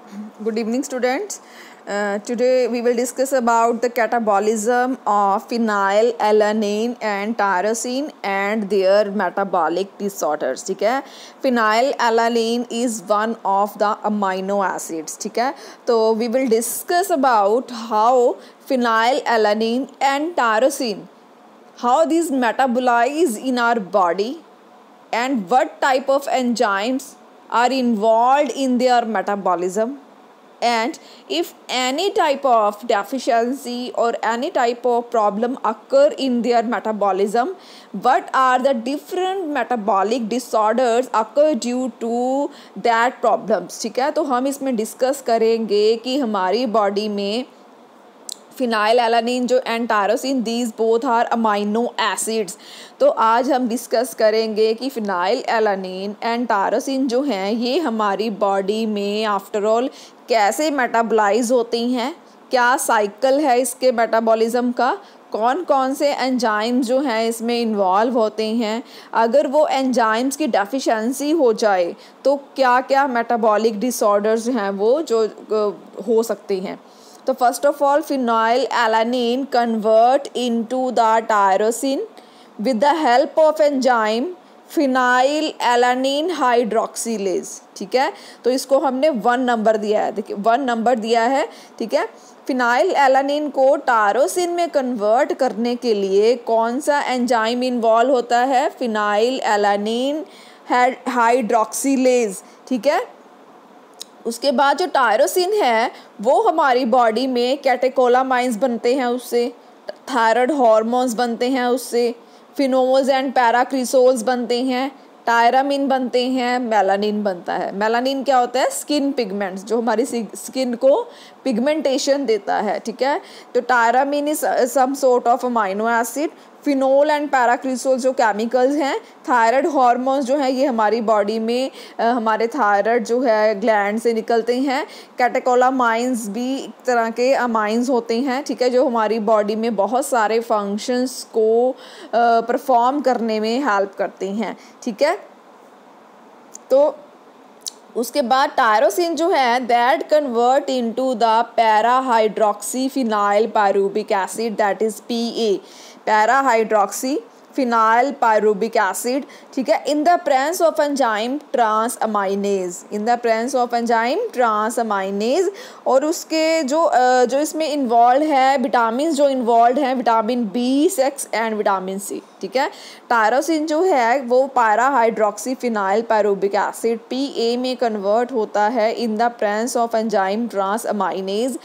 Good evening, students. Today we will discuss about the catabolism of phenylalanine and tyrosine and their metabolic disorders. ठीक है, phenylalanine is one of the amino acids. ठीक है, तो we will discuss about how phenylalanine and tyrosine, how these metabolize in our body and what type of enzymes are involved in their metabolism, and if any type of deficiency or any type of problem occur in their metabolism, what are the different metabolic disorders occur due to that problems. ठीक है, तो हम इसमें discuss करेंगे कि हमारी body में phenylalanine जो and tyrosine these both are amino acids. तो आज हम डिस्कस करेंगे कि फिनाइलएलानिन एंड टायरोसिन जो हैं ये हमारी बॉडी में आफ्टर ऑल कैसे मेटाबोलाइज होती हैं, क्या साइकिल है इसके मेटाबॉलिज्म का, कौन कौन से एंजाइम्स जो हैं इसमें इन्वॉल्व होते हैं, अगर वो एंजाइम्स की डेफिशिएंसी हो जाए तो क्या क्या मेटाबॉलिक डिसऑर्डर्स हैं वो जो हो सकते हैं। तो first of all phenylalanine convert into the tyrosine with the help of enzyme phenylalanine hydroxylase। ठीक है, तो इसको हमने 1 नंबर दिया है, देखिए 1 नंबर दिया है। ठीक है, फिनाइलएलानिन को टायरोसिन में कन्वर्ट करने के लिए कौन सा एंजाइम इन्वॉल्व होता है, फिनाइलएलानिन हाइड्रोक्सीलेज। ठीक है, उसके बाद जो टायरोसिन है वो हमारी बॉडी में कैटेकोलामाइंस बनते हैं, उससे थायराइड हार्मोन्स बनते हैं, उससे फिनोल्स एंड पैराक्रिसोल्स बनते हैं, टायरामिन बनते हैं, मेलानिन बनता है। मेलानिन क्या होता है, स्किन पिगमेंट्स जो हमारी स्किन को पिगमेंटेशन देता है। ठीक है, तो tyramine is some sort of amino acid, phenol and paracresol जो केमिकल्स हैं, थायराइड हार्मोन्स जो हैं ये हमारी बॉडी में हमारे थायराइड जो है ग्लैंड से निकलते हैं। कैटेकोलामाइंस भी एक तरह के अमाइंस होते हैं। ठीक है, जो हमारी बॉडी में बहुत सारे फंक्शंस को परफॉर्म करने में हेल्प करते हैं। ठीक है, तो उसके बाद टायरोसिन जो है that convert into the para hydroxy phenyl pyruvic acid, that is PA, para hydroxy phenyl pyruvic acid. ठीक है, in the presence of enzyme transaminase, in the presence of enzyme transaminase. और उसके जो इसमें इन्वॉल्व है vitamin जो involve हैं, vitamin B6 and vitamin C। ठीक है, टायरोसिन जो है वो para hydroxy phenyl pyruvic acid PA में कन्वर्ट होता है in the presence of enzyme transaminase.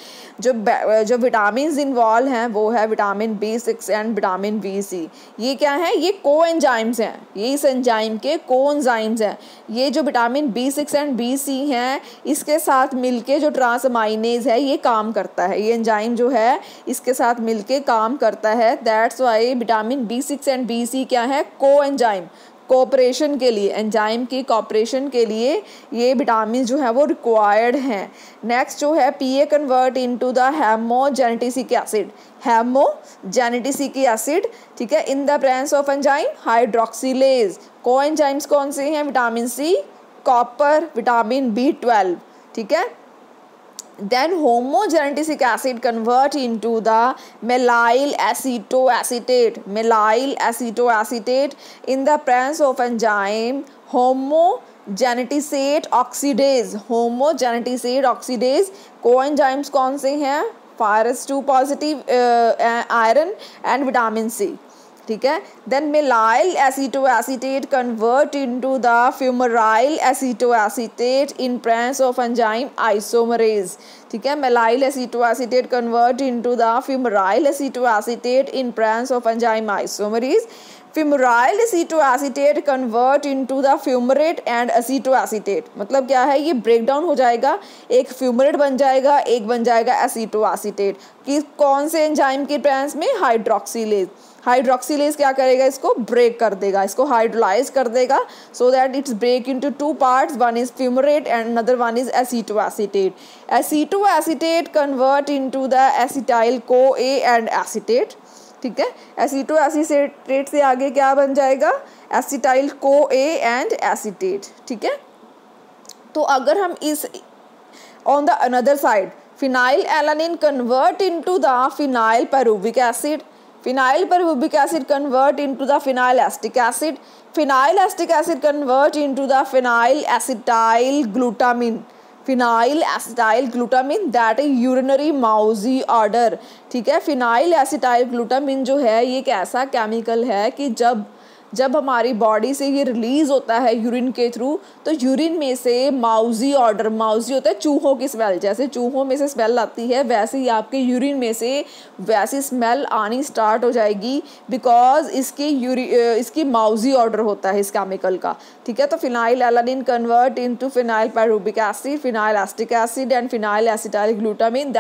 जो विटामिन इन्वॉल्व हैं वो है vitamin B6 and vitamin BC। ये क्या है, ये को एंजाइम्स हैं, ये इस एंजाइम के को एंजाइम्स हैं। ये जो विटामिन B6 एंड BC हैं इसके साथ मिलके जो ट्रांसअमाइनेज है ये काम करता है, ये एंजाइम जो है इसके साथ मिलके काम करता है। That's why vitamin B6 and BC क्या है, को एंजाइम, कोऑपरेशन के लिए, एंजाइम की कोऑपरेशन के लिए ये विटामिन जो है वो रिक्वायर्ड हैं। नेक्स्ट जो है PA convert into the homogentisic acid, homogentisic acid. ठीक है, in the presence of enzyme hydroxylase. को एंजाइम्स कौन से हैं, vitamin C, copper, vitamin B12। ठीक है, then homogenetic acid convert into the methyl acetoacetate, methyl acetoacetate in the presence of enzyme homogeneticate oxidase, homogeneticate oxidase। coenzymes कौन से हैं, Pyrrhus2 positive iron and vitamin C। ठीक है, then maleyl acetoacetate convert into the fumaryl acetoacetate in presence of enzyme isomerase. ठीक है, maleyl acetoacetate convert into the fumaryl acetoacetate in presence of enzyme isomerase. Fumaryl acetoacetate convert into the fumarate and acetoacetate. मतलब क्या है, ये break down हो जाएगा, एक fumarate बन जाएगा, एक बन जाएगा एसीटोएसीटेट। कि कौन से एंजाइम के प्रेजेंस में, हाइड्रोक्सीलेज। हाइड्रोक्सीलेज क्या करेगा, इसको ब्रेक कर देगा, इसको हाइड्रोलाइज कर देगा, so that it's break into 2 parts, one is fumarate and another one is acetoacetate. Acetoacetate convert into the acetyl CoA and acetate. ठीक है, एसीटोएसीटेट से आगे क्या बन जाएगा, एसिटाइल CoA एंड एसीटेट। ठीक है, तो अगर हम इस On the another side, phenylalanine convert into the phenyl pyruvic acid. Phenyl pyruvic acid convert into the phenylacetic acid. Phenylacetic acid convert into the phenyl acetyl glutamine. Phenyl acetyl glutamine that is urinary mousy odour. ठीक है, phenyl acetyl glutamine जो है ये एक ऐसा chemical है कि जब हमारी बॉडी से ये रिलीज़ होता है यूरिन के थ्रू, तो यूरिन में से माउजी ऑर्डर, माउजी होता है चूहों की स्मेल, जैसे चूहों में से स्मेल आती है वैसे ही आपके यूरिन में से वैसी स्मेल आनी स्टार्ट हो जाएगी, बिकॉज इसकी माउजी ऑर्डर होता है इस केमिकल का। ठीक है, तो phenyl alanine convert into phenyl pyruvic acid, phenyl acetic acid and phenyl acetyl glutamine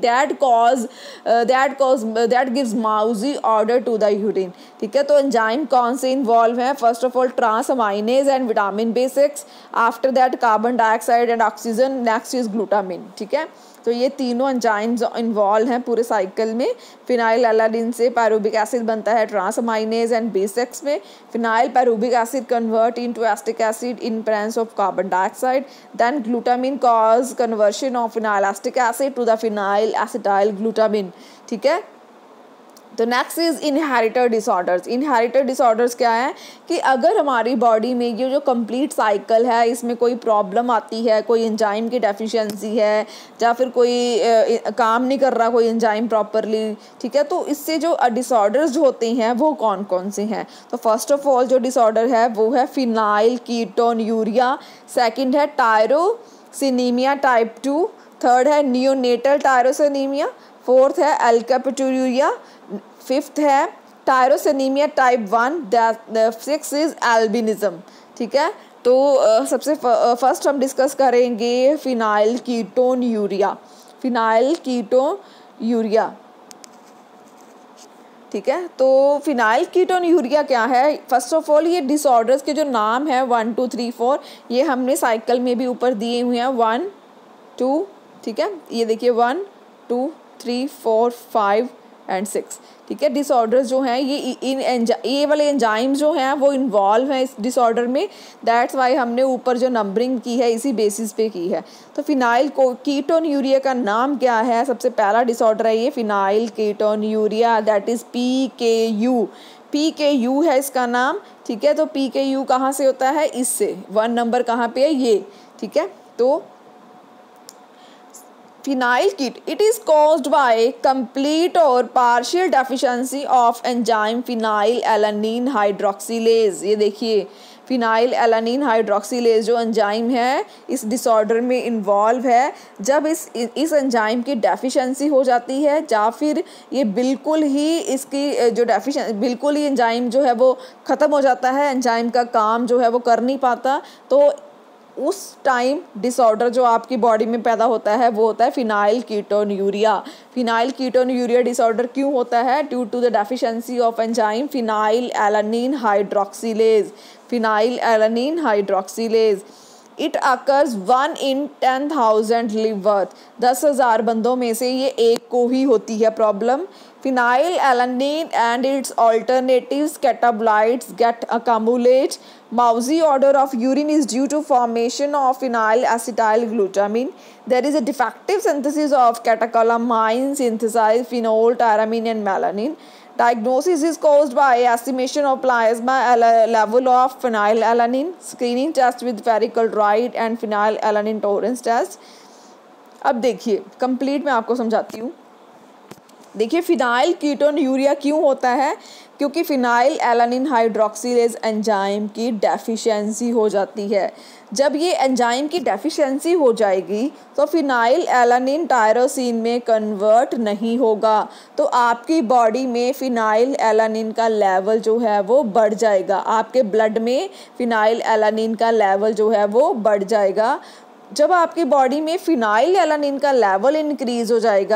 that gives mousy odour to the urine. ठीक है, तो एंजाइम कौन से इन्वॉल्व हैं? First of all transaminase and vitamin B6, after that carbon dioxide and oxygen, next is glutamine. ठीक है, तो ये तीनों एंजाइम्स इन्वॉल्व हैं पूरे साइकिल में। फिनाइल एलानिन से पायरुविक एसिड बनता है ट्रांसअमाइनेज एंड B6 में। Phenyl pyruvic acid convert into acetic acid in presence of carbon dioxide, then glutamine cause conversion of phenyl acetic acid to the phenyl acetyl glutamine. ठीक है, तो next is inherited disorders. Inherited disorders क्या है कि अगर हमारी body में ये जो कंप्लीट साइकिल है इसमें कोई प्रॉब्लम आती है, कोई एंजाइम की डेफिशिएंसी है या फिर कोई काम नहीं कर रहा कोई एंजाइम प्रॉपरली, ठीक है, तो इससे जो डिसऑर्डर्स जो होते हैं वो कौन कौन से हैं? तो फर्स्ट ऑफ ऑल जो डिसऑर्डर है वो है फिनाइल कीटोन्यूरिया, सेकंड है टायरोसिनीमिया टाइप 2, थर्ड है नियोनेटल टायरोसिनीमिया, फोर्थ है अल्काप्टोरिया, फिफ्थ है tyrosinaemia type 1, six is albinism. ठीक है, तो सबसे फर्स्ट हम डिस्कस करेंगे फिनाइल कीटोन्यूरिया। फिनाइल कीटोन्यूरिया, ठीक है, तो फिनाइल कीटोन्यूरिया क्या है? फर्स्ट ऑफ ऑल ये डिसऑर्डर्स के जो नाम है 1 2 3 4 ये हमने साइकिल में भी ऊपर दिए हुए हैं 1 2, ठीक है, ये देखिए 1 2 3 4 5 एंड 6। ठीक है, डिसऑर्डर्स जो हैं ये वाले एंजाइम्स जो हैं वो इन्वॉल्व हैं इस डिसऑर्डर में, दैट्स वाई हमने ऊपर जो नंबरिंग की है इसी बेसिस पे की है। तो फिनाइल कीटोन्यूरिया का नाम क्या है? सबसे पहला डिसऑर्डर है ये phenylketonuria, that is PKU। PKU है इसका नाम। ठीक है, तो PKU कहाँ से होता है? इससे 1 नंबर कहाँ पे है? ये। ठीक है, तो फिनाइल कीट it is caused by complete और partial deficiency of enzyme phenylalanine hydroxylase. ये देखिए फिनाइल एलानिन हाइड्रोक्सिलेज जो एंजाइम है इस डिसऑर्डर में इन्वॉल्व है। जब इस एंजाइम की डेफिशिएंसी हो जाती है या फिर ये बिल्कुल ही इसकी जो बिल्कुल ही एंजाइम जो है वो ख़त्म हो जाता है, एंजाइम का काम जो है वो कर नहीं पाता, तो उस टाइम डिसऑर्डर जो आपकी बॉडी में पैदा होता है वो होता है phenylketonuria. Phenylketonuria disorder क्यों होता है? Due to the deficiency of enzyme phenylalanine hydroxylase. Phenylalanine hydroxylase it occurs 1 in 10,000 live birth. 10,000 बंदों में से ये एक को ही होती है problem. Phenylalanine and its alternatives catabolites get accumulate. Mousy order of urine is due to formation of phenyl acetyl glutamine. There is a defective synthesis of catecholamines, synthesize phenol, tyramine and melanin. Diagnosis is caused by estimation of plasma level of phenylalanine, screening test with ferrichloride and phenylalanine tolerance test. अब देखिए complete मैं आपको समझाती हूँ। देखिए phenyl ketonuria क्यों होता है? क्योंकि फिनाइल एलानिन हाइड्रोक्सिलेज एंजाइम की डेफिशिएंसी हो जाती है। जब ये एंजाइम की डेफिशिएंसी हो जाएगी तो फिनाइल एलानिन टायरोसिन में कन्वर्ट नहीं होगा, तो आपकी बॉडी में फिनाइल एलानिन का लेवल जो है वो बढ़ जाएगा। आपके ब्लड में फिनाइल एलानिन का लेवल जो है वो बढ़ जाएगा। जब आपकी बॉडी में फिनाइल एलानिन का लेवल इंक्रीज़ हो जाएगा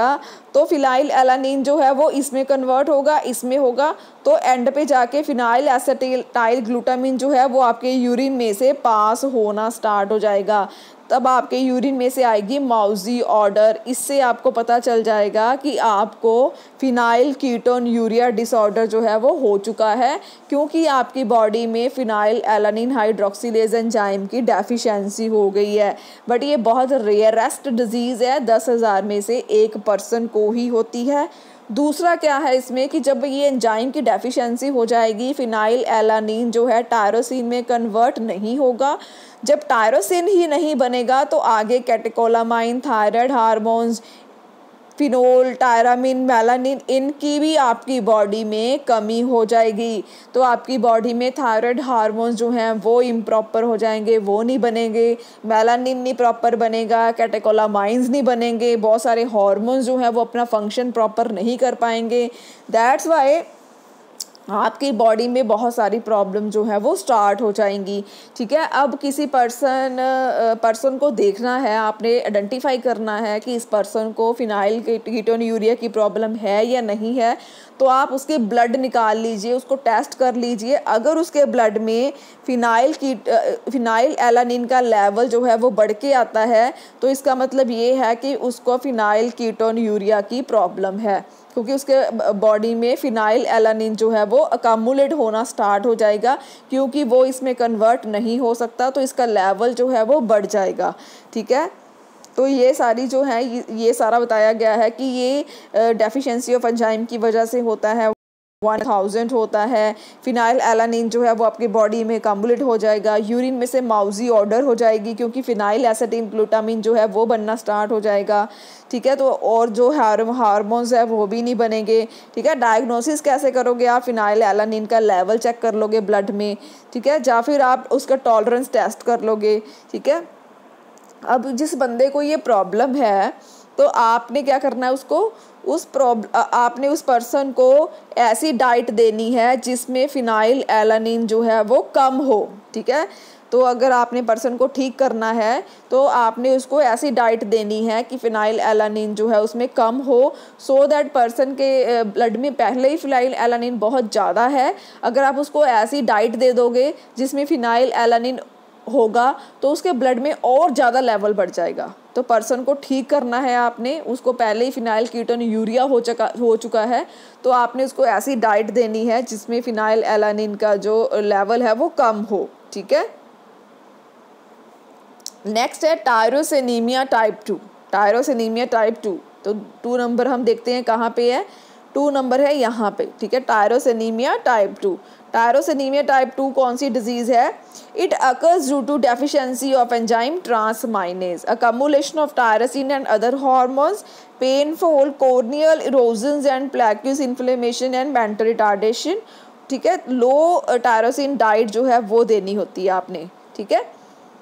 तो फिनाइल एलानिन जो है वो इसमें कन्वर्ट होगा, इसमें होगा, तो एंड पे जाके फिनाइल एसिटाइल ग्लूटामिन जो है वो आपके यूरिन में से पास होना स्टार्ट हो जाएगा। तब आपके यूरिन में से आएगी माउजी ऑर्डर। इससे आपको पता चल जाएगा कि आपको फिनाइल कीटोन यूरिया डिसऑर्डर जो है वो हो चुका है, क्योंकि आपकी बॉडी में फिनाइल एलानिन हाइड्रोक्सिलेज एंजाइम की डेफिशिएंसी हो गई है। बट ये बहुत रेयरेस्ट डिजीज़ है, 10,000 में से 1 पर्सन को ही होती है। दूसरा क्या है इसमें कि जब ये एंजाइम की डेफिशिएंसी हो जाएगी, फिनाइल एलानिन जो है टायरोसिन में कन्वर्ट नहीं होगा। जब टायरोसिन ही नहीं बनेगा तो आगे catecholamine, thyroid hormones, phenol, tyramine, melanin, इनकी भी आपकी बॉडी में कमी हो जाएगी। तो आपकी बॉडी में थायराइड हार्मोन्स जो हैं वो इम्प्रॉपर हो जाएंगे, वो नहीं बनेंगे, मेलानिन नहीं प्रॉपर बनेगा, कैटेकोलामाइंस नहीं बनेंगे, बहुत सारे हार्मोन्स जो हैं वो अपना फंक्शन प्रॉपर नहीं कर पाएंगे। दैट्स वाई आपकी बॉडी में बहुत सारी प्रॉब्लम जो है वो स्टार्ट हो जाएंगी। ठीक है, अब किसी पर्सन को देखना है, आपने आइडेंटिफाई करना है कि इस पर्सन को फिनाइल कीटोन यूरिया की प्रॉब्लम है या नहीं है। तो आप उसके ब्लड निकाल लीजिए, उसको टेस्ट कर लीजिए। अगर उसके ब्लड में फिनाइल एलानिन का लेवल जो है वो बढ़ के आता है तो इसका मतलब ये है कि उसको फिनाइल कीटोन यूरिया की प्रॉब्लम है, क्योंकि उसके बॉडी में फिनाइल एलानिन जो है वो अकामुलेट होना स्टार्ट हो जाएगा, क्योंकि वो इसमें कन्वर्ट नहीं हो सकता, तो इसका लेवल जो है वो बढ़ जाएगा। ठीक है, तो ये सारी जो है ये सारा बताया गया है कि ये डेफिशिएंसी ऑफ एंजाइम की वजह से होता है। 1000 होता है, फिनाइल एलानिन जो है वो आपकी बॉडी में कम्बुलेट हो जाएगा, यूरिन में से माउजी ऑर्डर हो जाएगी, क्योंकि फिनाइल एसिटाइल ग्लूटामिन जो है वो बनना स्टार्ट हो जाएगा। ठीक है, तो और जो हार्मोन्स है वो भी नहीं बनेंगे। ठीक है, डायग्नोसिस कैसे करोगे आप? फिनाइल एलानिन का लेवल चेक कर लोगे ब्लड में। ठीक है, या फिर आप उसका टॉलरेंस टेस्ट कर लोगे। ठीक है, अब जिस बंदे को ये प्रॉब्लम है तो आपने क्या करना है, आपने उस पर्सन को ऐसी डाइट देनी है जिसमें फिनाइल एलानिन जो है वो कम हो। ठीक है, तो अगर आपने पर्सन को ठीक करना है तो आपने उसको ऐसी डाइट देनी है कि फिनाइल एलानिन जो है उसमें कम हो, सो दैट पर्सन के ब्लड में पहले ही फिनाइल एलानिन बहुत ज़्यादा है। अगर आप उसको ऐसी डाइट दे दोगे जिसमें फिनाइल एलानिन होगा तो उसके ब्लड में और ज़्यादा लेवल बढ़ जाएगा। तो पर्सन को ठीक करना है आपने, उसको पहले ही फिनाइल कीटोन यूरिया हो चुका है, तो आपने उसको ऐसी डाइट देनी है जिसमें फिनाइल एलानिन का जो लेवल है वो कम हो। ठीक है, नेक्स्ट है टायरोसिनीमिया टाइप 2। टायरोसिनीमिया टाइप 2, तो 2 नंबर हम देखते हैं कहाँ पे है। 2 नंबर है यहाँ पे। ठीक है, टायरोसिनीमिया टाइप 2। टायरोसिनीमिया टाइप 2 कौन सी डिजीज़ है? It occurs due to deficiency of enzyme transaminase, accumulation of tyrosine and other hormones, painful corneal erosions and plaques inflammation and mental retardation. ठीक है, लो टायरोसिन डाइट जो है वो देनी होती है आपने। ठीक है,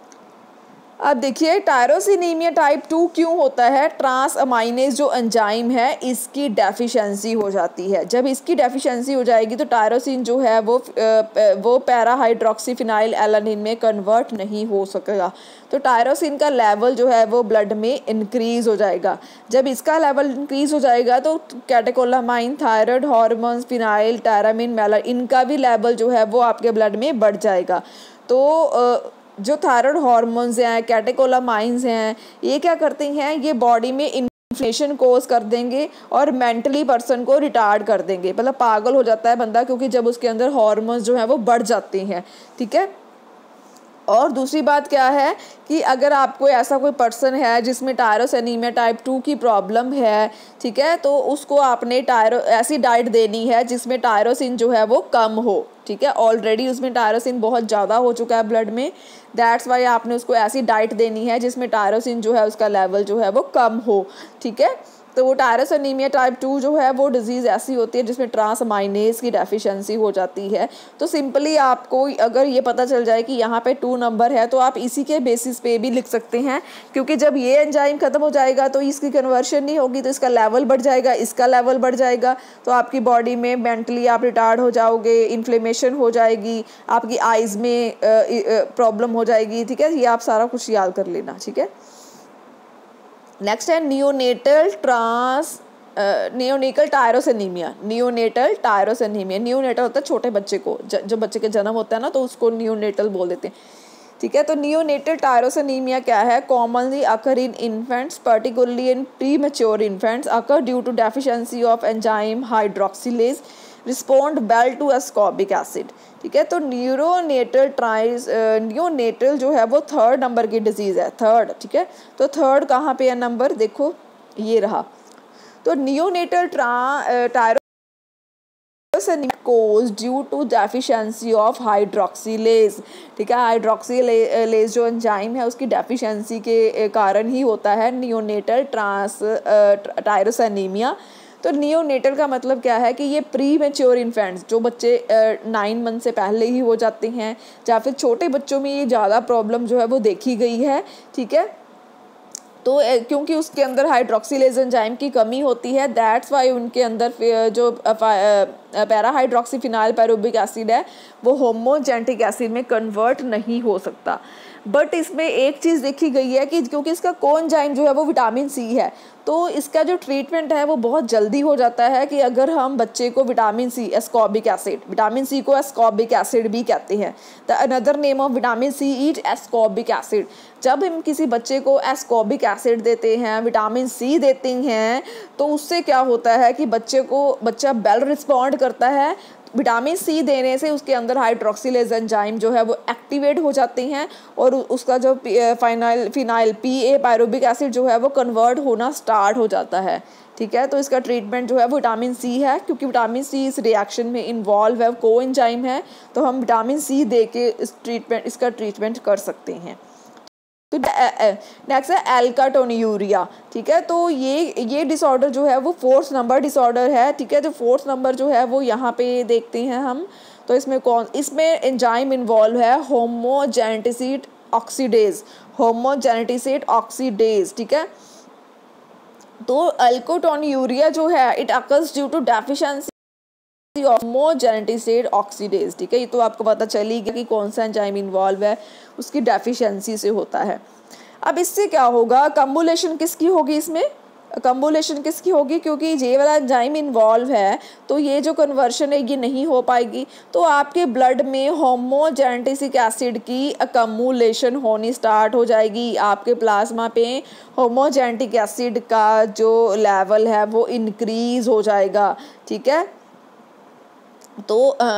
अब देखिए टायरोसिनीमिया टाइप 2 क्यों होता है? ट्रांस अमाइनेज जो एंजाइम है इसकी डेफिशिएंसी हो जाती है। जब इसकी डेफिशिएंसी हो जाएगी तो टायरोसिन जो है वो पैरा हाइड्रोक्सीफिनाइल एलानिन में कन्वर्ट नहीं हो सकेगा। तो टायरोसिन का लेवल जो है वो ब्लड में इंक्रीज़ हो जाएगा। जब इसका लेवल इंक्रीज़ हो जाएगा तो catecholamine, thyroid hormones, phenyl, tyramine, melanin, इनका भी लेवल जो है वो आपके ब्लड में बढ़ जाएगा। तो जो थायराइड हार्मोन्स हैं, कैटेकोलामाइंस हैं, ये क्या करते हैं? ये बॉडी में इन्फ्लेमेशन कोज कर देंगे और मेंटली पर्सन को रिटार्ड कर देंगे, मतलब पागल हो जाता है बंदा, क्योंकि जब उसके अंदर हार्मोन्स जो हैं वो बढ़ जाते हैं। ठीक है, और दूसरी बात क्या है कि अगर आपको ऐसा कोई पर्सन है जिसमें टायरोसिनीमिया टाइप 2 की प्रॉब्लम है, ठीक है, तो उसको आपने ऐसी डाइट देनी है जिसमें टायरोसिन जो है वो कम हो। ठीक है, ऑलरेडी उसमें टायरोसिन बहुत ज़्यादा हो चुका है ब्लड में, दैट्स वाई आपने उसको ऐसी डाइट देनी है जिसमें टायरोसिन जो है उसका लेवल जो है वो कम हो। ठीक है, तो वो टायरोसिनीमिया टाइप 2 जो है वो डिजीज़ ऐसी होती है जिसमें ट्रांसअमाइनेज की डेफिशिएंसी हो जाती है। तो सिंपली आपको अगर ये पता चल जाए कि यहाँ पे 2 नंबर है तो आप इसी के बेसिस पे भी लिख सकते हैं, क्योंकि जब ये एंजाइम ख़त्म हो जाएगा तो इसकी कन्वर्शन नहीं होगी, तो इसका लेवल बढ़ जाएगा, इसका लेवल बढ़ जाएगा, तो आपकी बॉडी में मेंटली आप रिटार्ड हो जाओगे, इन्फ्लेमेशन हो जाएगी, आपकी आइज़ में प्रॉब्लम हो जाएगी। ठीक है, ये आप सारा कुछ याद कर लेना। ठीक है, नेक्स्ट है neonatal neonatal tyrosinaemia. Neonatal tyrosinaemia, neonatal होता है छोटे बच्चे को, जो बच्चे के जन्म होता है ना, तो उसको नियोनेटल बोल देते हैं, ठीक है। तो नियोनेटल टायरोसिनीमिया क्या है? Commonly occur in infants, particularly in premature infants, occur due to deficiency of enzyme hydroxylase, respond well to ascorbic acid, ठीक है। तो नियोनेटल जो है वो 3rd नंबर की डिजीज़ है, 3rd, ठीक है। तो 3rd कहाँ पे है नंबर? देखो ये रहा। तो neonatal cause due to deficiency of hydroxylase, ठीक है। हाइड्रोक्सिलेज जो एंजाइम है उसकी डेफिशिएंसी के कारण ही होता है नियोनेटल टायरोसिनीमिया। तो नियोनेटल का मतलब क्या है कि ये प्री मैच्योर इन्फेंट्स, जो बच्चे 9 मंथ से पहले ही हो जाते हैं, या फिर छोटे बच्चों में ये ज़्यादा प्रॉब्लम जो है वो देखी गई है, ठीक है। तो क्योंकि उसके अंदर हाइड्रोक्सिलेज एंजाइम की कमी होती है, दैट्स वाई उनके अंदर जो पैरा हाइड्रोक्सीफिनाइल पायरुविक एसिड है वो होमोजेनिक एसिड में कन्वर्ट नहीं हो सकता। बट इसमें एक चीज़ देखी गई है कि क्योंकि इसका कोएंजाइम जो है वो विटामिन सी है, तो इसका जो ट्रीटमेंट है वो बहुत जल्दी हो जाता है कि अगर हम बच्चे को vitamin C, ascorbic acid, vitamin C को एस्कॉर्बिक एसिड भी कहते हैं, the another name of vitamin C is ascorbic acid. जब हम किसी बच्चे को एस्कॉर्बिक एसिड देते हैं, विटामिन सी देते हैं, तो उससे क्या होता है कि बच्चा वेल रिस्पॉन्ड करता है। विटामिन सी देने से उसके अंदर हाइड्रोक्सिलेज एंजाइम जो है वो एक्टिवेट हो जाते हैं और उसका जो फिनाइल PA पायरुविक एसिड जो है वो कन्वर्ट होना स्टार्ट हो जाता है, ठीक है। तो इसका ट्रीटमेंट जो है विटामिन सी है, क्योंकि विटामिन सी इस रिएक्शन में इन्वॉल्व है, कोएंजाइम है, तो हम विटामिन सी दे के इसका ट्रीटमेंट कर सकते हैं। तो नेक्स्ट है एल्काटोन्यूरिया, ठीक है। तो ये डिसऑर्डर जो है वो 4th नंबर डिसऑर्डर है, ठीक है। जो 4th नंबर जो है वो यहाँ पे देखते हैं हम। तो इसमें एंजाइम इन्वॉल्व है होमोजेनेटिसिड ऑक्सीडेज, ठीक है। तो एल्काटोन्यूरिया जो है it occurs due to deficiency homogentisic oxidase, ठीक है। ये तो आपको पता चल ही गया कि कौन सा एंजाइम इन्वॉल्व है, उसकी डेफिशिएंसी से होता है। अब इससे क्या होगा? कम्बुलेशन किसकी होगी? इसमें कम्बुलेशन किसकी होगी? क्योंकि ये वाला एंजाइम इन्वॉल्व है, तो ये जो कन्वर्शन है ये नहीं हो पाएगी, तो आपके ब्लड में होमोजेनेटिक एसिड की अकम्युलेशन होनी स्टार्ट हो जाएगी। आपके प्लाज्मा पे होमोजेनेटिक एसिड का जो लेवल है वो इंक्रीज हो जाएगा, ठीक है। तो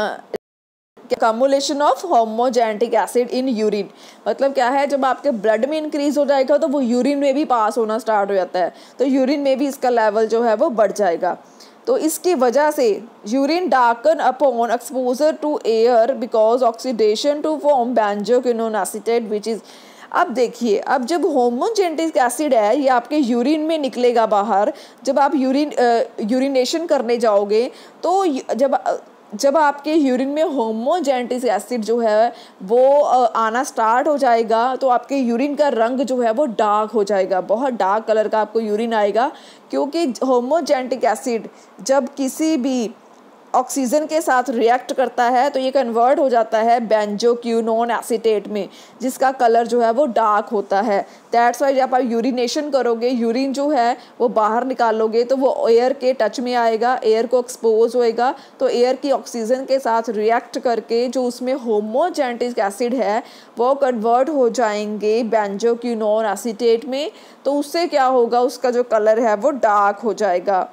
accumulation of homogentisic acid in urine मतलब क्या है? जब आपके ब्लड में इंक्रीज हो जाएगा तो वो यूरिन में भी पास होना स्टार्ट हो जाता है, तो यूरिन में भी इसका लेवल जो है वो बढ़ जाएगा। तो इसकी वजह से urine darken upon exposure to air because oxidation to form benzoquinone acetate which is. अब देखिए, अब जब होमोजेनेटिक एसिड है ये आपके यूरिन में निकलेगा बाहर, जब आप यूरिनेशन करने जाओगे तो जब आपके यूरिन में होमोजेनेटिक एसिड जो है वो आना स्टार्ट हो जाएगा, तो आपके यूरिन का रंग जो है वो डार्क हो जाएगा, बहुत डार्क कलर का आपको यूरिन आएगा। क्योंकि होमोजेनेटिक एसिड जब किसी भी ऑक्सीजन के साथ रिएक्ट करता है तो ये कन्वर्ट हो जाता है बेंजोक्विनोन एसीटेट में, जिसका कलर जो है वो डार्क होता है। दैट्स वाई जब आप यूरिनेशन करोगे, यूरिन जो है वो बाहर निकालोगे तो वो एयर के टच में आएगा, एयर को एक्सपोज होएगा, तो एयर की ऑक्सीजन के साथ रिएक्ट करके जो उसमें होमोजेनेटिक एसिड है वो कन्वर्ट हो जाएंगे बेंजोक्विनोन एसीटेट में। तो उससे क्या होगा? उसका जो कलर है वो डार्क हो जाएगा।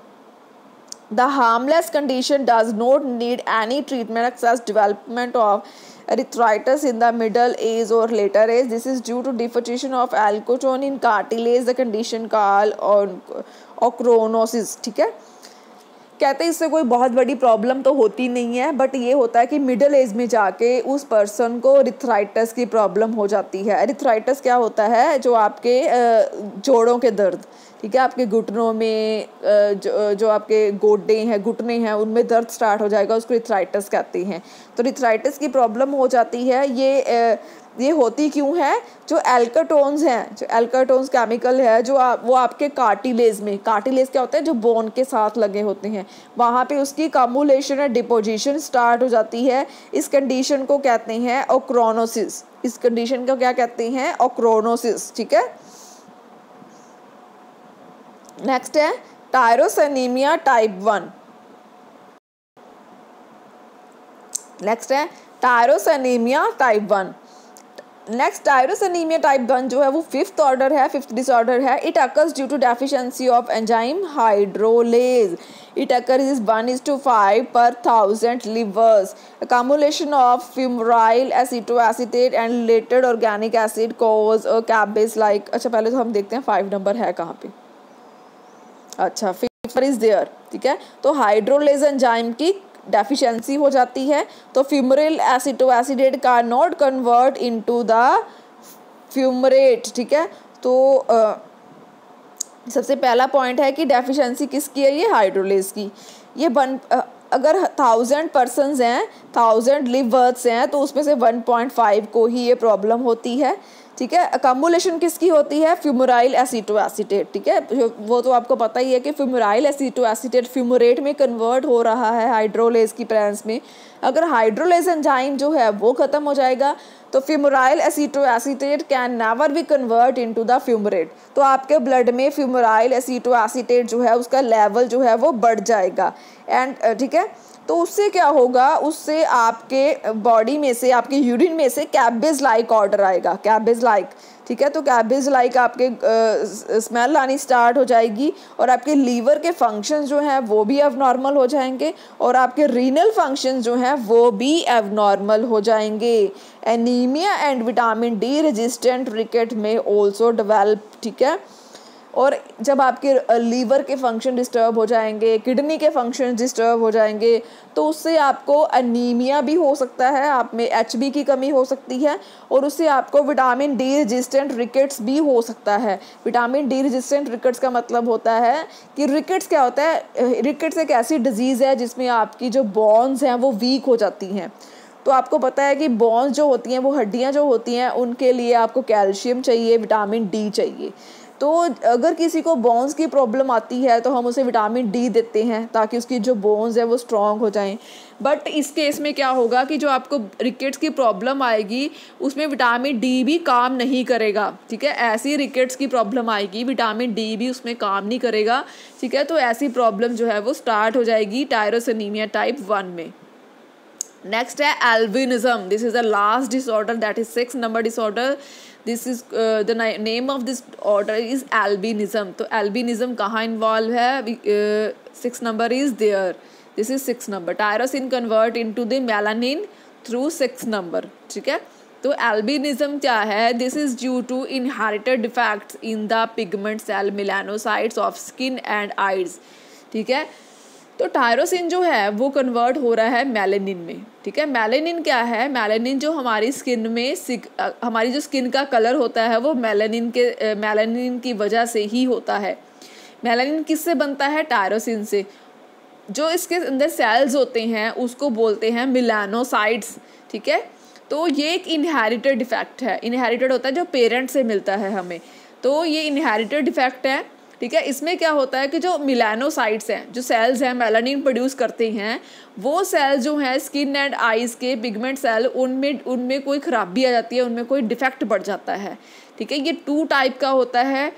The harmless condition does not need any treatment except development of arthritis in the middle age or later age. This is due to deposition of alkatone in cartilage, the condition called ochronosis, ठीक है। कहते हैं इससे कोई बहुत बड़ी problem तो होती नहीं है, बट ये होता है कि मिडिल एज में जाके उस पर्सन को अरिथ्राइटिस की प्रॉब्लम हो जाती है। अरिथ्राइटिस क्या होता है? जो आपके जोड़ों के दर्द, ठीक है, आपके घुटनों में जो आपके गोडे हैं, घुटने हैं, उनमें दर्द स्टार्ट हो जाएगा, उसको अरिथ्राइटिस कहते हैं। तो अरिथ्राइटिस की प्रॉब्लम हो जाती है। ये होती क्यों है? जो एल्काटोन्स हैं, जो एल्काटोन्स केमिकल है वो आपके कार्टिलेज में, कार्टिलेज क्या होता है? जो बोन के साथ लगे होते हैं, वहाँ पे उसकी कम्युलेशन और डिपोजिशन स्टार्ट हो जाती है। इस कंडीशन को कहते हैं ओक्रोनोसिस। इस कंडीशन को क्या कहते हैं? ओक्रोनोसिस, ठीक है। नेक्स्ट है टायरोसिनेमिया टाइप 1। नेक्स्ट है tyrosinaemia type 1। Next tyrosinaemia type 1 जो है वो फिफ्थ ऑर्डर है, फिफ्थ डिसऑर्डर है। It occurs due to deficiency of enzyme hydrolase. It occurs 1:5 per 1000 livers. Accumulation of fumarate acetoacetate and related organic acid cause a Cabbage like। अच्छा पहले तो हम देखते हैं 5 नंबर है कहाँ पे। अच्छा फिफ्थ इज देयर, ठीक है। तो हाइड्रोलेज एंजाइम की डेफिशिएंसी हो जाती है तो फ्यूमरिल एसिटोएसिडेट का not convert into the fumarate, ठीक है। तो सबसे पहला पॉइंट है कि डेफिशिएंसी किसकी है, ये हाइड्रोलेज की। ये अगर 1000 पर्सन्स हैं, 1000 लिव बर्थ्स हैं, तो उसमें से 1.5 को ही ये प्रॉब्लम होती है, ठीक है। अकम्युलेशन किसकी होती है, फ्यूमराइल एसिटोएसिटेट, ठीक है। वो तो आपको पता ही है कि फ्यूमराइल एसिटोएसिटेट फ्यूमरेट में कन्वर्ट हो रहा है हाइड्रोलेज की प्रेजेंस में। अगर हाइड्रोलेज एंजाइम जो है वो ख़त्म हो जाएगा तो fumarylacetoacetate can never be convert into the fumarate. तो आपके ब्लड में फ्यूमराइल एसिटोएसिटेट जो है उसका लेवल जो है वो बढ़ जाएगा एंड ठीक है। तो उससे क्या होगा, उससे आपके बॉडी में से, आपके यूरिन में से कैबेज लाइक ऑर्डर आएगा, कैबेज लाइक, ठीक है। तो कैबेज लाइक आपके स्मेल आनी स्टार्ट हो जाएगी और आपके लीवर के फंक्शंस जो हैं वो भी एबनॉर्मल हो जाएंगे और आपके रीनल फंक्शंस जो हैं वो भी एबनॉर्मल हो जाएंगे। Anaemia and vitamin D resistant ricket में ऑल्सो डेवलप, ठीक है। और जब आपके लीवर के फंक्शन डिस्टर्ब हो जाएंगे, किडनी के फंक्शन डिस्टर्ब हो जाएंगे, तो उससे आपको एनीमिया भी हो सकता है, आप में HB की कमी हो सकती है और उससे आपको विटामिन डी रेजिस्टेंट रिकेट्स भी हो सकता है। विटामिन डी रेजिस्टेंट रिकेट्स का मतलब होता है कि रिकेट्स क्या होता है, रिकेट्स एक ऐसी डिजीज़ है जिसमें आपकी जो बोन्स हैं वो वीक हो जाती हैं। तो आपको पता है कि बोन्स जो होती हैं, वो हड्डियाँ जो होती हैं, उनके लिए आपको कैल्शियम चाहिए, विटामिन डी चाहिए। तो अगर किसी को बोन्स की प्रॉब्लम आती है तो हम उसे विटामिन डी देते हैं ताकि उसकी जो बोन्स है वो स्ट्रॉन्ग हो जाएं। बट इस केस में क्या होगा कि जो आपको रिकेट्स की प्रॉब्लम आएगी उसमें विटामिन डी भी काम नहीं करेगा, ठीक है। ऐसी रिकेट्स की प्रॉब्लम आएगी, विटामिन डी भी उसमें काम नहीं करेगा, ठीक है। तो ऐसी प्रॉब्लम जो है वो स्टार्ट हो जाएगी टायरोसिनेमिया टाइप 1 में। नेक्स्ट है albinism. This is the last disorder, that is 6 number disorder. This is the name of this order is albinism. तो एल्बिनिज्म कहाँ इन्वॉल्व है, 6 number is there, this is 6 number. Tyrosine convert into the melanin through 6 number, ठीक है। तो albinism क्या है, this is due to inherited defects in the pigment cell melanocytes of skin and eyes, ठीक है। तो टायरोसिन जो है वो कन्वर्ट हो रहा है मेलानिन में, ठीक है। मेलानिन क्या है, मेलानिन जो हमारी स्किन में हमारी जो स्किन का कलर होता है वो मेलानिन की वजह से ही होता है। मेलानिन किससे बनता है, टायरोसिन से। जो इसके अंदर सेल्स होते हैं उसको बोलते हैं मेलानोसाइट्स, ठीक है। तो ये एक इनहेरिटेड डिफेक्ट है, इनहेरिटेड होता है जो पेरेंट्स से मिलता है हमें, तो ये इनहेरिटेड डिफेक्ट है, ठीक है। इसमें क्या होता है कि जो मेलानोसाइट्स हैं, जो सेल्स हैं मेलानिन प्रोड्यूस करते हैं, वो सेल्स जो हैं स्किन एंड आइज़ के पिगमेंट सेल, उनमें कोई खराबी आ जाती है, उनमें कोई डिफेक्ट बढ़ जाता है, ठीक है। ये 2 टाइप का होता है,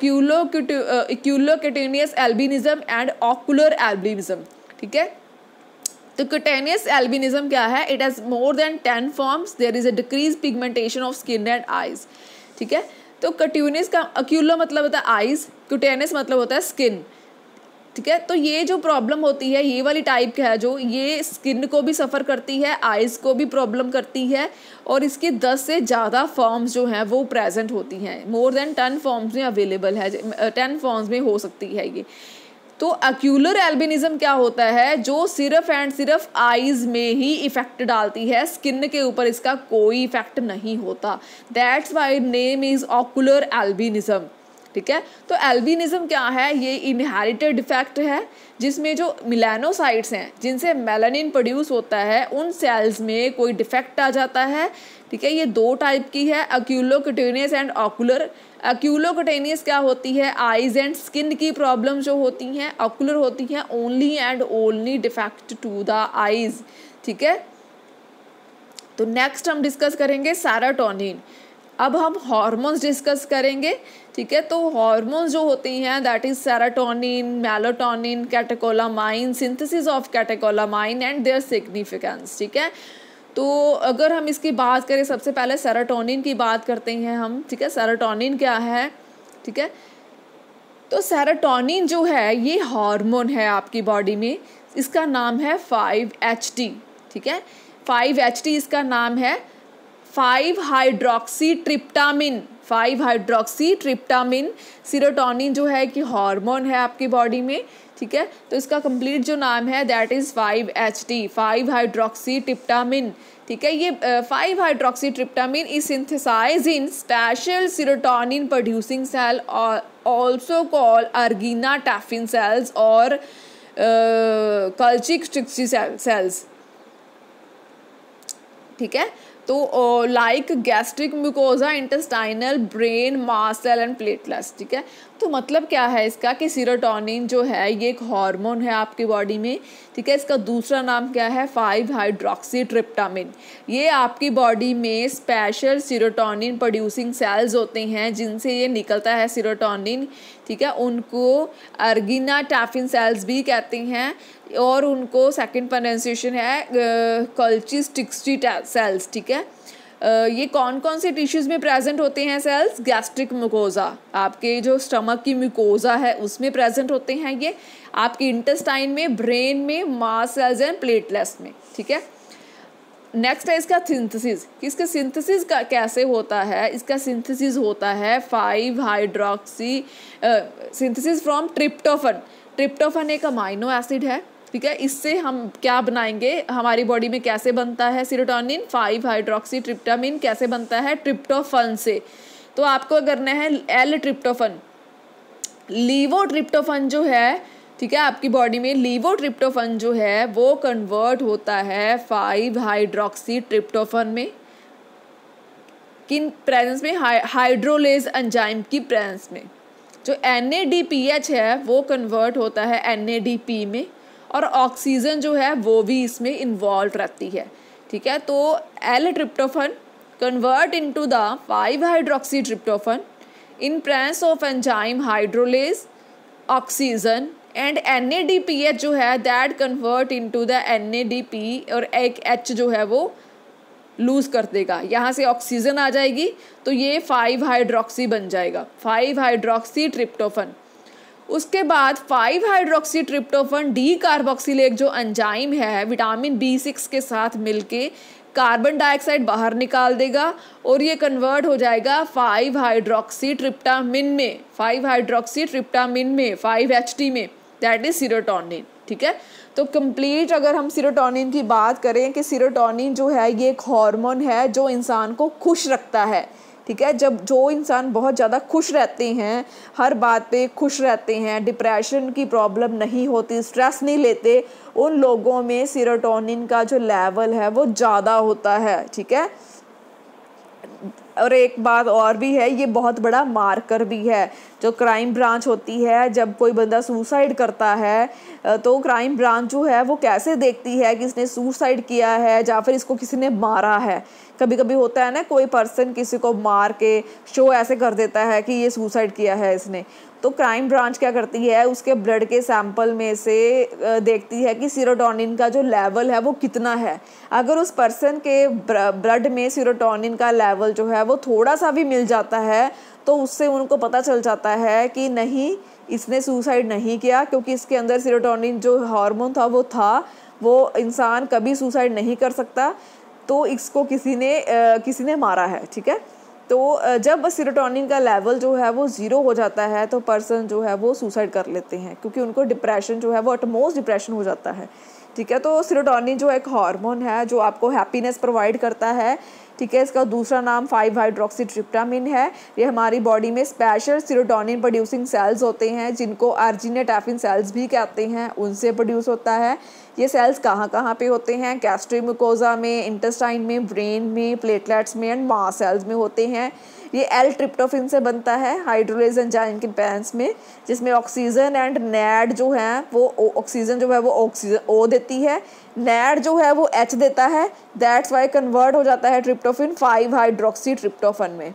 oculocutaneous albinism and ocular albinism, ठीक है। तो क्यूटेनियस एल्बिनिज्म क्या है, it has more than 10 forms, there is a decrease pigmentation of skin and eyes, ठीक है। तो क्यूटेनियस का अक्यूलो मतलब होता है आइज, क्यूटेनियस मतलब होता है स्किन, ठीक है। तो ये जो प्रॉब्लम होती है, ये वाली टाइप का है जो, ये स्किन को भी सफ़र करती है, आइज़ को भी प्रॉब्लम करती है और इसकी 10 से ज़्यादा फॉर्म्स जो हैं वो प्रेजेंट होती हैं, मोर देन 10 फॉर्म्स में अवेलेबल है, 10 फॉर्म्स में हो सकती है ये। तो अक्यूलर एल्बिनिज्म क्या होता है, जो सिर्फ एंड सिर्फ आइज़ में ही इफेक्ट डालती है, स्किन के ऊपर इसका कोई इफेक्ट नहीं होता, that's why name is ocular albinism, ठीक है। तो एल्बिनिज्म क्या है, ये इनहेरिटेड डिफेक्ट है जिसमें जो मेलानोसाइट्स हैं जिनसे मेलानिन प्रोड्यूस होता है, उन सेल्स में कोई डिफेक्ट आ जाता है, ठीक है। ये 2 टाइप की है, अक्यूलोक्यूटेनियस एंड ऑकुलर। अक्यूलोक्यूटेनियस क्या होती है, आइज एंड स्किन की प्रॉब्लम जो होती हैं, ऑकुलर होती हैं only and only defect to the eyes, ठीक है। तो नेक्स्ट हम डिस्कस करेंगे सेरोटोनिन। अब हम हार्मोन्स डिस्कस करेंगे, ठीक है। तो हार्मोन्स जो होती हैं that is serotonin, melatonin, catecholamine, synthesis of catecholamine and their significance, ठीक है। तो अगर हम इसकी बात करें, सबसे पहले सेरोटोनिन की बात करते हैं हम, ठीक है। सेरोटोनिन क्या है, ठीक है। तो सेरोटोनिन जो है ये हार्मोन है आपकी बॉडी में, इसका नाम है 5-HT, ठीक है। 5-HT इसका नाम है, 5-हाइड्रोक्सीट्रिप्टामिन। 5-हाइड्रोक्सीट्रिप्टामिन सेरोटोनिन जो है कि हार्मोन है आपकी बॉडी में, ठीक है। तो इसका कंप्लीट जो नाम है दैट इज़ 5-HT, 5-हाइड्रोक्सीट्रिप्टामिन, ठीक है। ये five hydroxytryptamine is synthesised in special serotonin producing cell also called argentaffin cells और कल्चिक सेल्स, ठीक है। तो like gastric mucosa, intestinal, brain, mast cell and platelets, ठीक है। तो मतलब क्या है इसका कि सेरोटोनिन जो है ये एक हार्मोन है आपकी बॉडी में, ठीक है। इसका दूसरा नाम क्या है, 5-हाइड्रोक्सीट्रिप्टामिन। ये आपकी बॉडी में स्पेशल सेरोटोनिन प्रोड्यूसिंग सेल्स होते हैं जिनसे ये निकलता है सेरोटोनिन, ठीक है। उनको अर्गिनाटाफिन सेल्स भी कहते हैं और उनको सेकंड प्रोनाउंसिएशन है कल्चिस्टिक्सटी सेल्स, ठीक है। ये कौन कौन से टिश्यूज़ में प्रेजेंट होते हैं सेल्स, गैस्ट्रिक म्यूकोजा, आपके जो स्टमक की म्यूकोजा है उसमें प्रेजेंट होते हैं ये, आपके इंटेस्टाइन में, ब्रेन में, मास्ट सेल्स एंड प्लेटलेट्स में, ठीक है। नेक्स्ट है इसका सिंथेसिस, कि इसका सिंथेसिस का कैसे होता है, इसका सिंथेसिस होता है five hydroxy synthesis from tryptophan. Tryptophan एक अमाइनो एसिड है, ठीक है। इससे हम क्या बनाएंगे, हमारी बॉडी में कैसे बनता है सेरोटोनिन, 5-हाइड्रोक्सीट्रिप्टामिन कैसे बनता है, ट्रिप्टोफन से। तो आपको करना है एल ट्रिप्टोफन, लीवोट्रिप्टोफन जो है, ठीक है। आपकी बॉडी में लीवोट्रिप्टोफन जो है वो कन्वर्ट होता है 5-हाइड्रोक्सीट्रिप्टोफन में, किन प्रेजेंस में, हाइड्रोलेज एंजाइम की प्रेजेंस में। जो NADPH है वो कन्वर्ट होता है NADP में, और ऑक्सीजन जो है वो भी इसमें इन्वॉल्व रहती है, ठीक है। तो L tryptophan convert into the five hydroxytryptophan in presence of enzyme hydrolase, oxygen and NADPH जो है that convert into the NADP, और एक H जो है वो लूज़ कर देगा, यहाँ से ऑक्सीजन आ जाएगी तो ये 5-हाइड्रोक्सी बन जाएगा, 5-हाइड्रोक्सीट्रिप्टोफन। उसके बाद 5-हाइड्रोक्सीट्रिप्टोफन डी कार्बोक्सिलेज जो एंजाइम है विटामिन B6 के साथ मिलके कार्बन डाइऑक्साइड बाहर निकाल देगा और ये कन्वर्ट हो जाएगा 5-हाइड्रोक्सीट्रिप्टामिन में, 5-हाइड्रोक्सीट्रिप्टामिन में, 5-HT में, दैट इज सेरोटोनिन, ठीक है। तो कंप्लीट अगर हम सेरोटोनिन की बात करें कि सेरोटोनिन जो है ये एक हार्मोन है जो इंसान को खुश रखता है, ठीक है। जब जो इंसान बहुत ज़्यादा खुश रहते हैं, हर बात पे खुश रहते हैं, डिप्रेशन की प्रॉब्लम नहीं होती, स्ट्रेस नहीं लेते, उन लोगों में सेरोटोनिन का जो लेवल है वो ज़्यादा होता है, ठीक है। और एक बात और भी है, ये बहुत बड़ा मार्कर भी है। जो क्राइम ब्रांच होती है, जब कोई बंदा सुसाइड करता है तो क्राइम ब्रांच जो है वो कैसे देखती है कि इसने सुसाइड किया है या फिर इसको किसी ने मारा है। कभी कभी होता है ना, कोई पर्सन किसी को मार के शो ऐसे कर देता है कि ये सुसाइड किया है इसने, तो क्राइम ब्रांच क्या करती है, उसके ब्लड के सैंपल में से देखती है कि सेरोटोनिन का जो लेवल है वो कितना है। अगर उस पर्सन के ब्लड में सेरोटोनिन का लेवल जो है वो थोड़ा सा भी मिल जाता है तो उससे उनको पता चल जाता है कि नहीं, इसने सुसाइड नहीं किया, क्योंकि इसके अंदर सेरोटोनिन जो हार्मोन था वो इंसान कभी सुसाइड नहीं कर सकता, तो इसको किसी ने मारा है, ठीक है। तो जब सेरोटोनिन का लेवल जो है वो 0 हो जाता है तो पर्सन जो है वो सुसाइड कर लेते हैं, क्योंकि उनको डिप्रेशन जो है वो एटमोस्ट डिप्रेशन हो जाता है, ठीक है। तो सेरोटोनिन जो एक हार्मोन है जो आपको हैप्पीनेस प्रोवाइड करता है, ठीक है। इसका दूसरा नाम 5-हाइड्रोक्सीट्रिप्टामिन है। ये हमारी बॉडी में स्पेशल सेरोटोनिन प्रोड्यूसिंग सेल्स होते हैं जिनको अर्जिनेटाफिन सेल्स भी कहते हैं, उनसे प्रोड्यूस होता है। ये सेल्स कहाँ कहाँ पे होते हैं, गैस्ट्रिक म्यूकोजा में, इंटेस्टाइन में, ब्रेन में, प्लेटलेट्स में एंड मास्ट सेल्स में होते हैं। ये एल ट्रिप्टोफिन से बनता है, हाइड्रोलेज एंजाइम के पैंस में, जिसमें ऑक्सीजन एंड नैड जो है वो ऑक्सीजन जो है वो ऑक्सीजन O देती है, नैड जो है वो H देता है, दैट्स वाई कन्वर्ट हो जाता है ट्रिप्टोफिन 5-हाइड्रोक्सीट्रिप्टोफन में।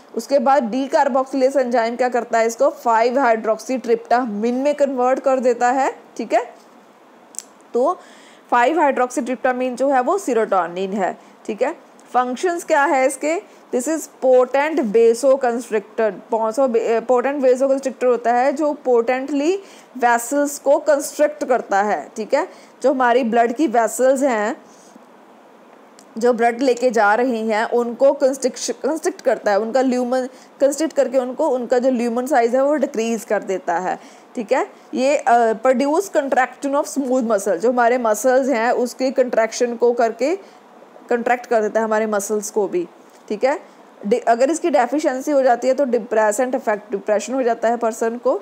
उसके बाद डी कार्बोक्सिलेज एंजाइम क्या करता है, इसको 5 हाइड्रोक्सी ट्रिप्टामिन में कन्वर्ट कर देता है। ठीक है, तो 5 हाइड्रोक्सी ट्रिप्टामिन जो है वो सीरोटोनिन है। ठीक है, फंक्शंस क्या है इसके, this is potent vasoconstrictor. Potent vasoconstrictor होता है जो पोटेंटली वेसल्स को कंस्ट्रक्ट करता है। ठीक है, जो हमारी ब्लड की वेसल्स हैं, जो ब्लड लेके जा रही हैं, उनको कंस्ट्रिक्ट करता है, उनका ल्यूमन कंस्ट्रिक्ट करके उनका जो ल्यूमन साइज है वो डिक्रीज कर देता है। ठीक है, ये produce contraction of smooth muscle, जो हमारे मसल्स हैं उसके कंट्रैक्शन को करके कंट्रैक्ट कर देता है हमारे मसल्स को भी। ठीक है, अगर इसकी डेफिशिएंसी हो जाती है तो डिप्रेशन हो जाता है पर्सन को।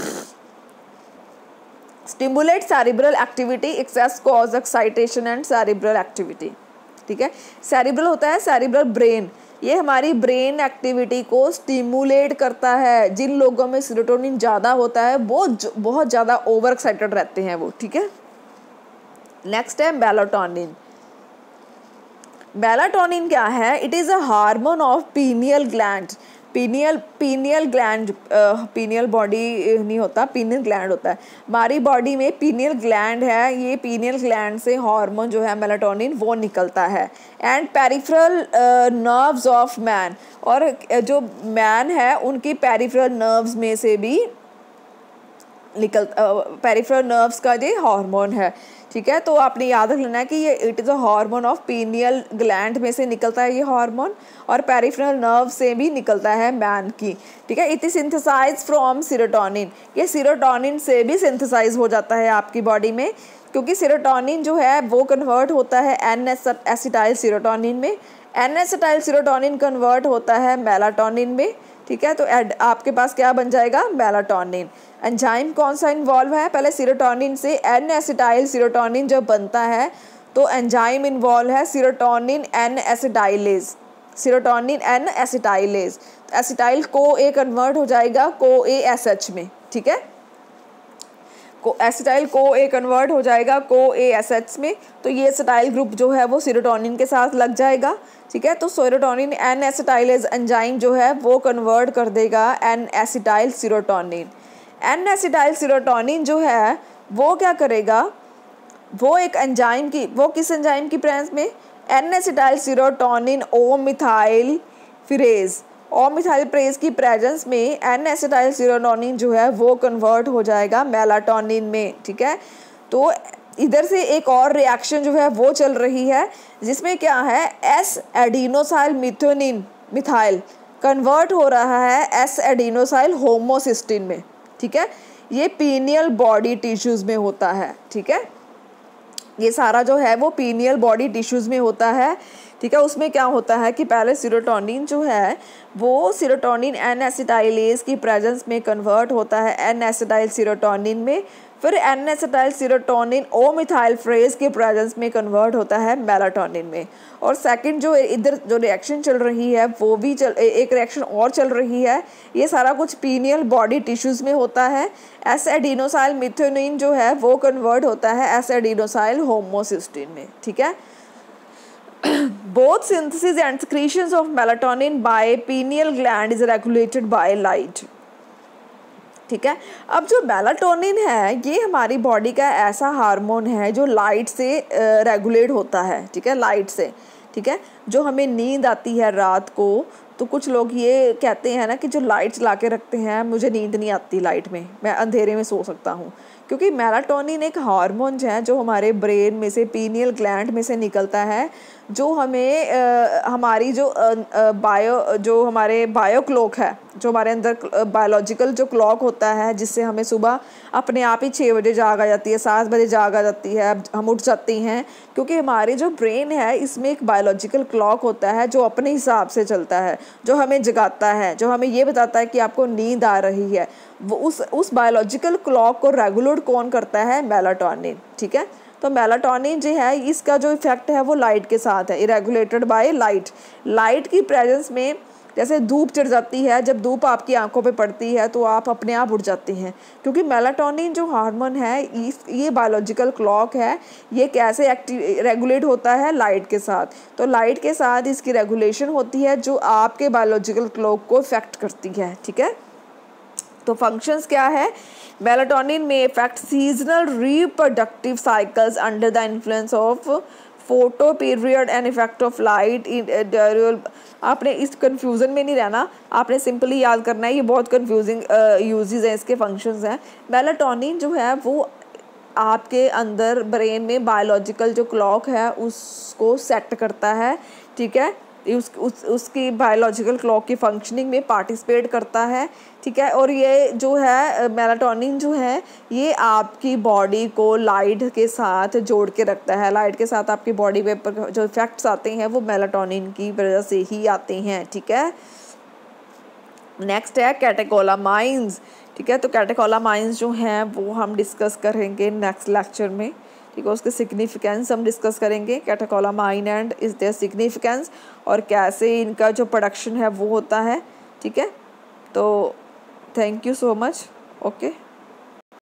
Stimulate cerebral activity, excess cause excitation and cerebral activity. ठीक है, सेरिब्रल होता है सेरिब्रल ब्रेन, ये हमारी ब्रेन एक्टिविटी को स्टिमुलेट करता है। जिन लोगों में सीरोटोनिन ज़्यादा होता है वो बहुत ज़्यादा ओवर एक्साइटेड रहते हैं वो। ठीक है, नेक्स्ट है मेलाटोनिन। मेलाटोनिन क्या है, it is a hormone of pineal gland. Pineal gland, pineal body नहीं होता, पीनियल ग्लैंड होता है। हमारी बॉडी में पीनियल ग्लैंड है, ये पीनियल ग्लैंड से हार्मोन जो है मेलाटोनिन वो निकलता है। And peripheral nerves of man, और जो मैन है उनकी पेरिफेरल नर्व्स में से भी पेरिफेरल नर्व्स का ये हार्मोन है। ठीक है, तो आपने याद रखना है कि ये it is a hormone of pineal gland में से निकलता है ये हार्मोन, और पेरिफेरल नर्व से भी निकलता है मैन की। ठीक है, it is synthesise from serotonin, ये सीरोटोनिन से भी सिंथेसाइज हो जाता है आपकी बॉडी में, क्योंकि सीरोटोनिन जो है वो कन्वर्ट होता है एन एसिटाइल सीरोटोनिन में, एन एसिटाइल सीरोटोनिन कन्वर्ट होता है मेलाटोनिन में। ठीक है, तो आपके पास क्या बन जाएगा, मेलाटोनिन। एंजाइम कौन सा इन्वॉल्व है, पहले सीरोटोनिन से एन एसिटाइल सीरोटोनिन जब बनता है तो एंजाइम इन्वॉल्व है serotonin N acetylase, serotonin N acetylase. Acetyl CoA convert हो जाएगा को ए एस एच में। ठीक है, एसिटाइल को ए कन्वर्ट हो जाएगा को ए एस एच में, तो ये एसिटाइल ग्रुप जो है वो सीरोटोनिन के साथ लग जाएगा। ठीक है, तो सीरोटोनिन एन एसिटाइलेज एंजाइम जो है वो कन्वर्ट कर देगा N acetyl serotonin. N acetyl serotonin जो है वो क्या करेगा, वो एक एंजाइम की, वो किस एंजाइम की प्रेजेंस में, N acetyl serotonin O methyl फिरेज, ओ मिथाइल प्रेज की प्रेजेंस में एन एसिटाइल सीरोटोनिन जो है वो कन्वर्ट हो जाएगा मेलाटोनिन में। ठीक है, तो इधर से एक और रिएक्शन जो है वो चल रही है जिसमें क्या है, S adenosyl methionine methyl convert हो रहा है एस एडिनोसाइल होमोसिस्टिन में। ठीक है, ये पीनियल बॉडी टिश्यूज़ में होता है। ठीक है, ये सारा जो है वो पीनियल बॉडी टिश्यूज़ में होता है। ठीक है, उसमें क्या होता है कि पहले सीरोटोनिन जो है वो सीरोटोनिन एन एसिटाइलेज की प्रेजेंस में कन्वर्ट होता है एन एसिटाइल सीरोटोनिन में, फिर N acetyl serotonin O methyl फ्रेज के प्रेजेंस में कन्वर्ट होता है मेलाटोनिन में। और सेकंड जो इधर जो रिएक्शन चल रही है वो भी एक रिएक्शन और चल रही है, ये सारा कुछ पीनियल बॉडी टिश्यूज़ में होता है। एस एडिनोसाइल मिथोनिन जो है वो कन्वर्ट होता है एस एडिनोसाइल होमोसिस्टिन में। ठीक है, both synthesis and secretions of melatonin by pineal gland is regulated by light। ठीक है, अब जो मेलाटोनिन है ये हमारी बॉडी का ऐसा हार्मोन है जो लाइट से रेगुलेट होता है। ठीक है, लाइट से। ठीक है, जो हमें नींद आती है रात को, तो कुछ लोग ये कहते हैं ना कि जो लाइट चला के रखते हैं, मुझे नींद नहीं आती लाइट में, मैं अंधेरे में सो सकता हूँ, क्योंकि मेलाटोनिन एक हार्मोन है जो हमारे ब्रेन में से पीनियल ग्लैंड में से निकलता है, जो हमें हमारी जो हमारे बायो क्लॉक है, जो हमारे अंदर बायोलॉजिकल जो क्लॉक होता है जिससे हमें सुबह अपने आप ही 6 बजे जाग आ जाती है, 7 बजे जाग आ जाती है, हम उठ जाती हैं, क्योंकि हमारे जो ब्रेन है इसमें एक बायोलॉजिकल क्लॉक होता है जो अपने हिसाब से चलता है, जो हमें जगाता है, जो हमें ये बताता है कि आपको नींद आ रही है। वो उस बायोलॉजिकल क्लॉक को रेगुलेट कौन करता है, मेलाटोनिन। ठीक है, तो मेलाटोनिन जो है इसका जो इफेक्ट है वो लाइट के साथ है, रेगुलेटेड बाय लाइट। लाइट की प्रेजेंस में जैसे धूप चढ़ जाती है, जब धूप आपकी आंखों पे पड़ती है तो आप अपने आप उठ जाते हैं, क्योंकि मेलाटोनिन जो हार्मोन है ये बायोलॉजिकल क्लॉक है। ये कैसे रेगुलेट होता है? लाइट के साथ। तो लाइट के साथ इसकी रेगुलेशन होती है जो आपके बायोलॉजिकल क्लॉक को इफेक्ट करती है, ठीक है। तो फंक्शंस क्या है? मेलाटोनिन में effect seasonal reproductive cycles under the influence of photoperiod and effect of light in. आपने इस कंफ्यूजन में नहीं रहना, आपने सिंपली याद करना है। ये बहुत कंफ्यूजिंग यूजेस हैं, इसके फंक्शंस हैं। मेलाटोनिन जो है वो आपके अंदर ब्रेन में बायोलॉजिकल जो क्लॉक है उसको सेट करता है, ठीक है। उसकी बायोलॉजिकल क्लॉक की फंक्शनिंग में पार्टिसिपेट करता है, ठीक है। और ये जो है मेलाटोनिन जो है ये आपकी बॉडी को लाइट के साथ जोड़ के रखता है। लाइट के साथ आपकी बॉडी पे जो इफेक्ट्स आते हैं वो मेलाटोनिन की वजह से ही आते हैं, ठीक है। नेक्स्ट है कैटेकोलामाइंस, ठीक है। तो कैटेकोलामाइंस जो हैं वो हम डिस्कस करेंगे नेक्स्ट लेक्चर में, ठीक है। उसके सिग्निफिकेंस हम डिस्कस करेंगे, catecholamine and is their significance, और कैसे इनका जो प्रोडक्शन है वो होता है, ठीक है। तो thank you so much, okay.